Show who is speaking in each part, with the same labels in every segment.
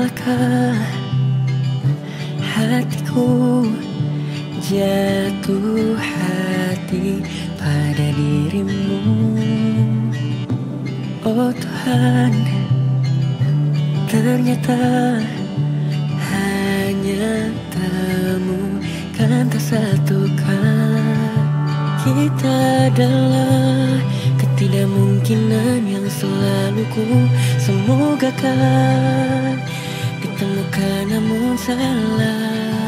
Speaker 1: Salahkah hatiku jatuh hati pada dirimu? Oh Tuhan, ternyata hanya temu kan tak satukan. Kita adalah ketidakmungkinan yang selalu ku semogakan ditemukan namun salah.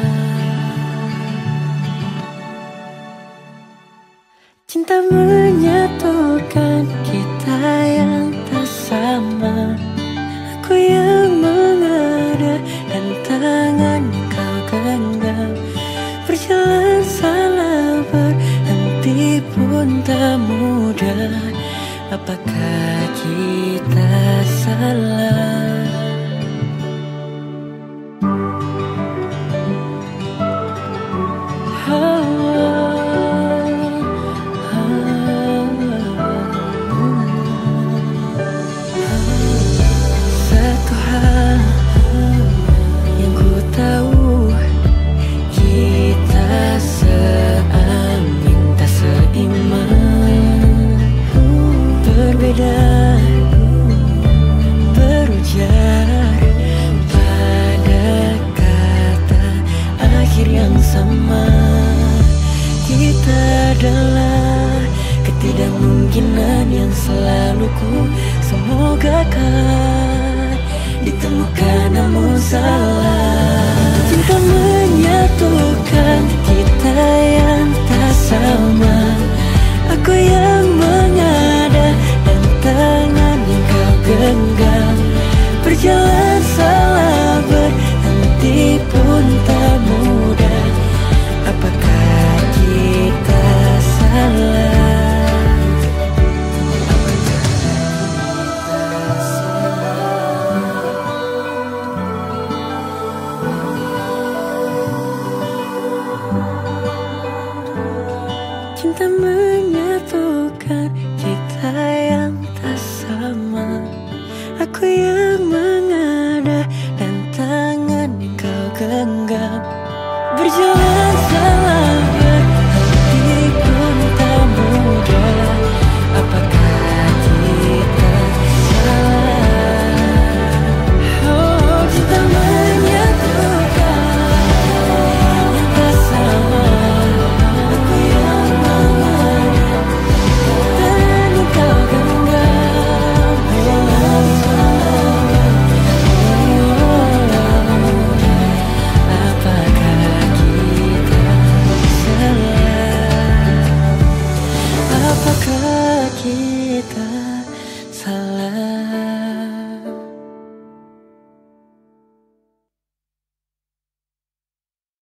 Speaker 1: Cinta menyatukan kita yang tak sama. Aku yang mengada dan tangan kau genggam. Berjalan salah berhenti pun tak mudah. Apakah kita salah? Satu hal yang ku tahu, kita seamin tak seiman. Berbeda berujar pada kata akhir yang sama. Kita adalah ketidakmungkinan yang selalu ku semogakan ditemukan namun salah. Cinta menyatukan kita yang tak sama. Aku yang mengada dan tangan yang kau genggam. Berjalan salah berhenti pun tak mudah. Apakah kita salah? Cinta menyatukan kita yang tak sama. Aku yang mengada dan tangan yang kau genggam. Berjalan salah berhenti pun tak mudah. Apakah kita salah? Oh, cinta menyatukan yang tak sama. Aku yang mengada dan kau genggam. Apakah kita salah? Apakah kita salah?